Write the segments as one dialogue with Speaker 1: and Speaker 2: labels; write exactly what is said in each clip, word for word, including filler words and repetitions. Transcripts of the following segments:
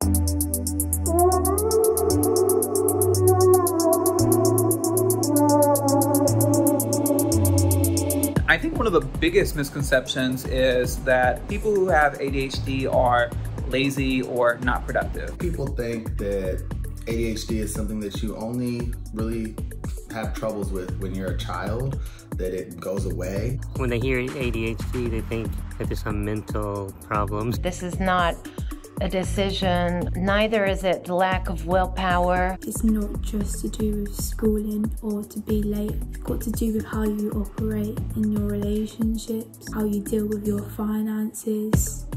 Speaker 1: I think one of the biggest misconceptions is that people who have A D H D are lazy or not productive.
Speaker 2: People think that A D H D is something that you only really have troubles with when you're a child, that it goes away.
Speaker 3: When they hear A D H D, they think that there's some mental problems.
Speaker 4: This is not a decision, neither is it the lack of willpower.
Speaker 5: It's not just to do with schooling or to be late. It's got to do with how you operate in your relationships, how you deal with your finances.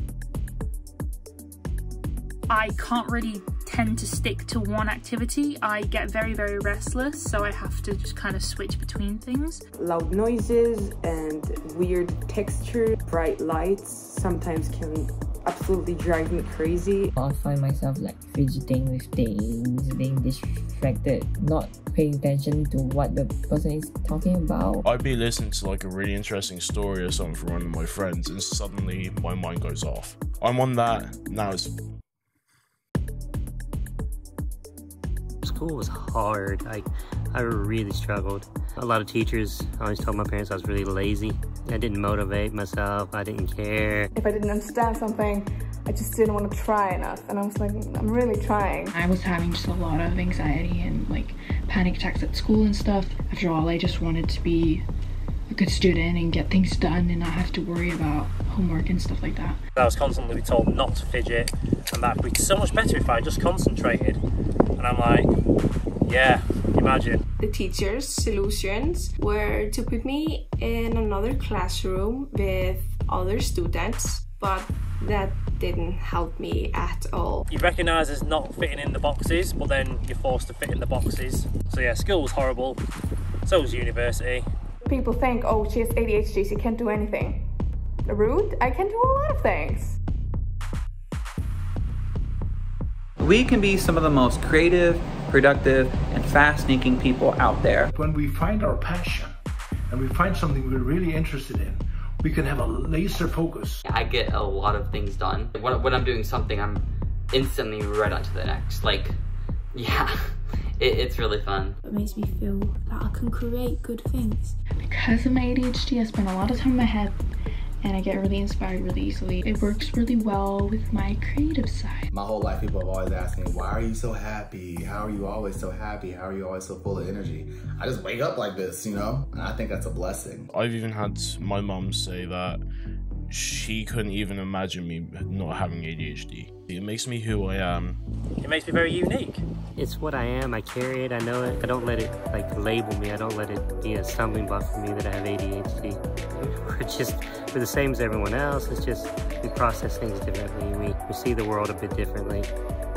Speaker 6: I can't really tend to stick to one activity. I get very, very restless, so I have to just kind of switch between things.
Speaker 7: Loud noises and weird texture, bright lights sometimes can absolutely drive me crazy.
Speaker 8: I'll find myself like fidgeting with things, being distracted, not paying attention to what the person is talking about.
Speaker 9: I'd be listening to like a really interesting story or something from one of my friends and suddenly my mind goes off. I'm on that now. It's
Speaker 3: School was hard. I, I really struggled. A lot of teachers always told my parents I was really lazy. I didn't motivate myself. I didn't care.
Speaker 10: If I didn't understand something, I just didn't want to try enough. And I was like, I'm really trying.
Speaker 11: I was having just a lot of anxiety and like panic attacks at school and stuff. After all, I just wanted to be a good student and get things done and not have to worry about homework and stuff like that.
Speaker 12: I was constantly told not to fidget and that would be so much better if I just concentrated. And I'm like, yeah, imagine.
Speaker 13: The teacher's solutions were to put me in another classroom with other students, but that didn't help me at all.
Speaker 12: You recognise as not fitting in the boxes, but then you're forced to fit in the boxes. So yeah, school was horrible, so was university.
Speaker 10: People think, oh, she has A D H D, she can't do anything. Rude, I can do a lot of things.
Speaker 1: We can be some of the most creative, productive, and fast-thinking people out there.
Speaker 14: When we find our passion and we find something we're really interested in, we can have a laser focus.
Speaker 15: I get a lot of things done. When, when I'm doing something, I'm instantly right on to the next. Like, yeah, it, it's really fun.
Speaker 5: It makes me feel that I can create good things.
Speaker 11: Because of my A D H D, I spend a lot of time in my head and I get really inspired really easily. It works really well with my creative side.
Speaker 2: My whole life people have always asked me, why are you so happy? How are you always so happy? How are you always so full of energy? I just wake up like this, you know? And I think that's a blessing.
Speaker 9: I've even had my mum say that she couldn't even imagine me not having A D H D. It makes me who I am.
Speaker 12: It makes me very unique.
Speaker 3: It's what I am. I carry it. I know it. I don't let it like label me. I don't let it be a stumbling block for me that I have A D H D. We're just, we're the same as everyone else. It's just we process things differently. We, we see the world a bit differently.